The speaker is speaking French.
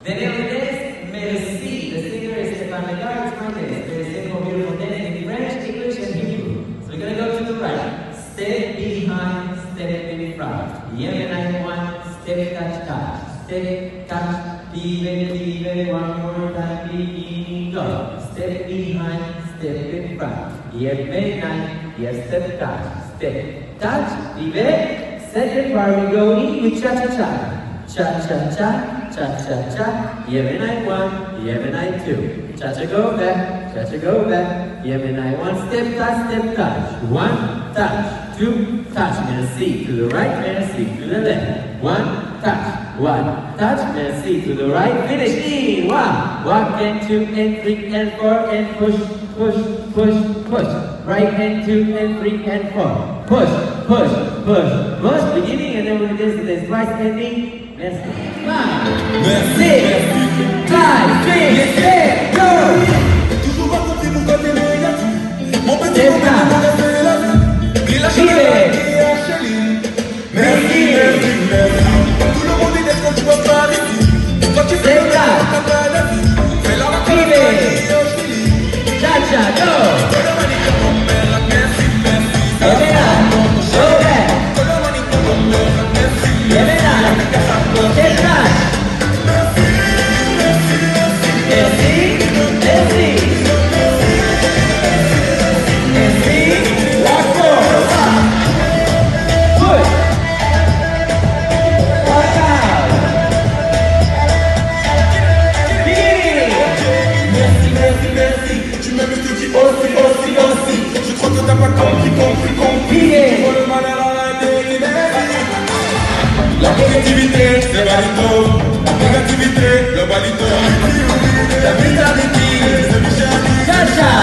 The name of the dance, Merci. The singer is Stefan Legar. It's my dance. Very simple, beautiful dance in French, English, and Hebrew. So we're going to go to the right. Step behind, step in front. Yemenite one, step, touch, touch. Step, touch, leave it, one more time, beginning, go. Step behind, step in front. Yemenite, yes, step, touch. Step, touch, leave it. Second part, we go in with cha-cha-cha. Cha-cha-cha, cha-cha-cha. Yemenite one, Yemenite two. Cha-cha go back, cha-cha go back. Yemenite one, step, touch. One, touch, two, touch. Merci to the right, merci to the left. One, touch, merci to the right. Finish in one. Walk and two and three and four and push, push, push, push. Right and two and three and four. Push, push, push, push. Beginning and then we're going to do this twice ending. Merci. 5, 6, 5, 6, 7, go! Toujours pas compris pourquoi t'es négatif. Mon petit C'est ça. Il a changé merci, merci, merci. Tout le monde est d'être quand tu vas par ici. Quand tu fais le ta maladie. Fais la Cha-cha, go! Merci, merci. La positivité, c'est valito. La négativité, le valito. La vitalité, c'est Michel.